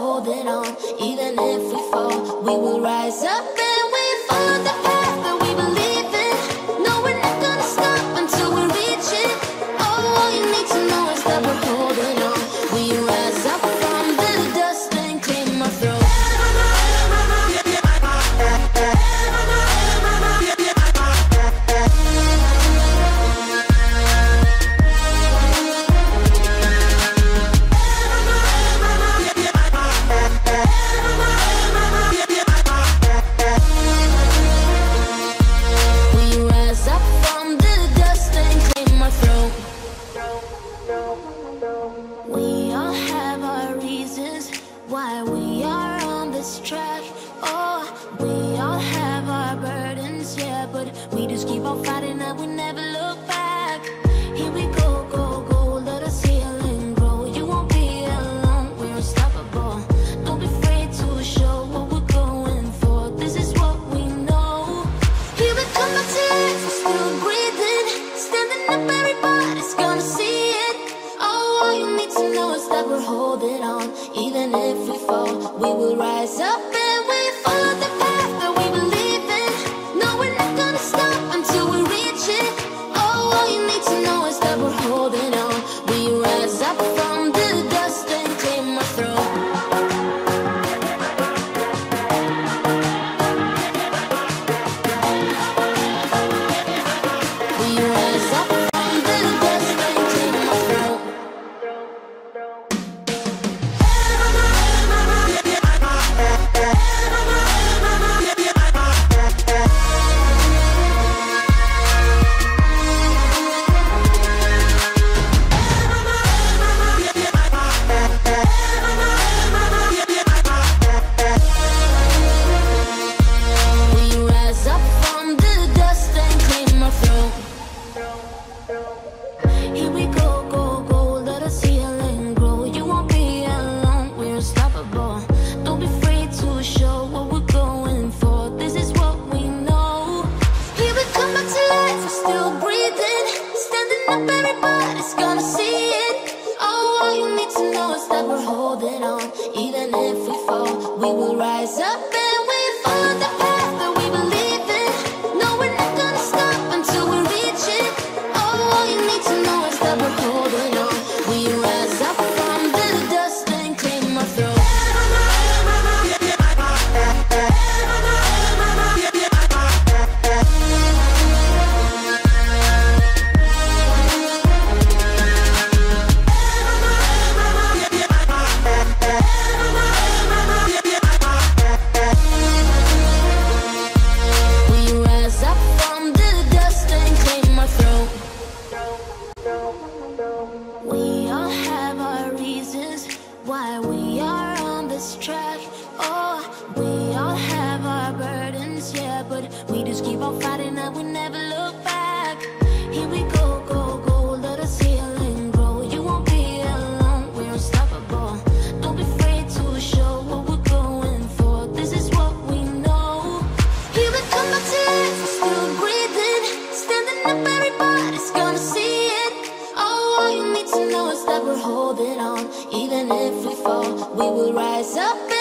holding on. Even if we fall, we will rise up and we follow the path that we believe in. No, we're not gonna stop until we reach it. Oh, all you need to know is that we're holding on. We rise up from the dust and claim our throne. We all have our reasons why we are on this track. Oh, we all have our burdens, yeah, but we just keep on fighting and we never look back. Here we go, go, go, let us heal and grow. You won't be alone, we're unstoppable. Don't be afraid to show what we're going for. This is what we know. Here we come back to life, we're still breathing. Standing up, everybody's gonna see it. All you need to know is that we're holding on. Even if we fall, we will rise up and we follow the path that we believe in. No, we're not gonna stop until we reach it. Oh, all you need to know is that we're holding on. We rise up from the dust and claim our throne. We rise up from the dust and claim our throne. Here we go, go, go, let us heal and grow. You won't be alone, we're unstoppable. Don't be afraid to show what we're going for. This is what we know. Here we come back to life, we're still breathing. Standing up, everybody's gonna see it. Oh, all you need to know is that we're holding on. Even if we fall, we will rise up and we follow the path that we believe in. No, we're not gonna stop until we reach it. All you need to know is that we're holding on. We rise up from the dust and claim our throne. We rise up from the dust and claim our throne. We all have our reasons why we are on this track. Oh, we all have our burdens, yeah, but we just keep on fighting and we never look back. Here we go, go, go, let us heal and grow. You won't be alone, we're unstoppable. Don't be afraid to show what we're going for. This is what we know. Here we come back to life, we're still breathing. Standing up, everybody's gonna see it. Oh, all you need to know is that we're holding on. Even if we fall, we will rise up.